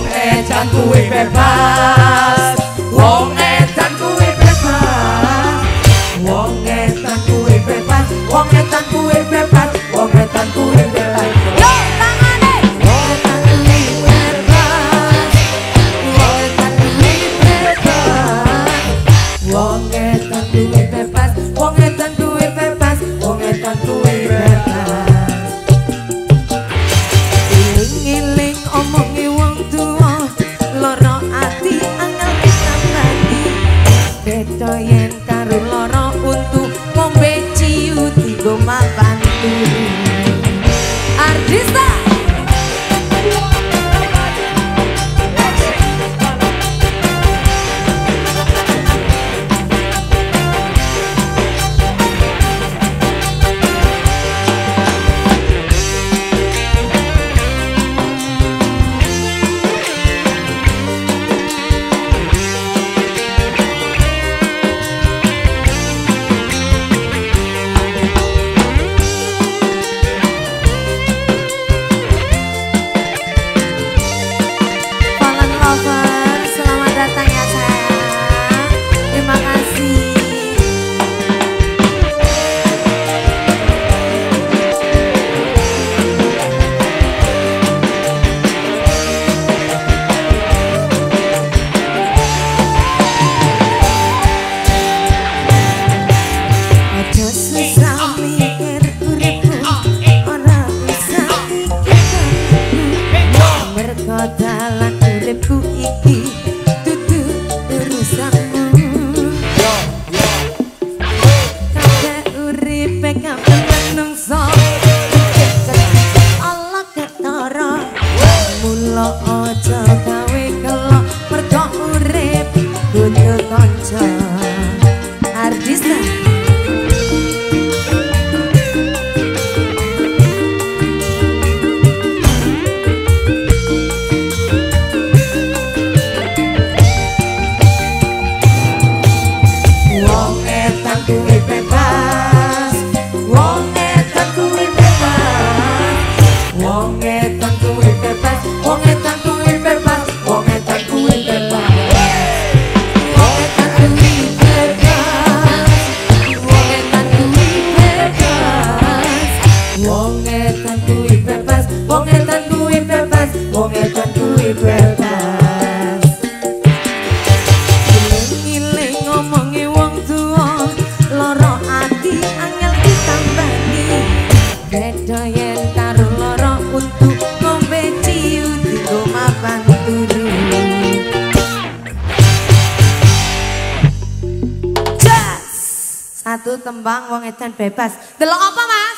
Wong edan kuwi bebas, wong edan kuwi bebas, wong edan kuwi bebas, wong edan kuwi bebas, wong edan kuwi bebas. Yo tangane. Wong edan kuwi bebas, wong edan kuwi bebas, wong edan kuwi bebas, wong edan kuwi bebas, wong edan kuwi bebas. Iling-iling omongi wong tua, loro ati angel ditambani. Beda yen karo loro untu, ngombe ciu digo mapan turu. Ardista dalan uripku iki dudu urusanmu. Kabeh uripe kabeh menungso Allah ketara. Mula aja gawe kelok mergo urip kudu kanca. Ardista kuwi bebas, wong edan kuwi bebas, wong edan kuwi bebas, wong edan kuwi bebas, wong edan kuwi bebas, wong edan kuwi bebas, wong edan kuwi bebas, wong edan kuwi bebas, wong edan kuwi bebas, wong edan kuwi bebas. Iling-iling ngomongi wong tua, loro ati angel ditambani. Beda yen karo loro untu, ngombe ciu digo mapan turu. Jas satu tembang wong edan bebas. Delok apa, Mas?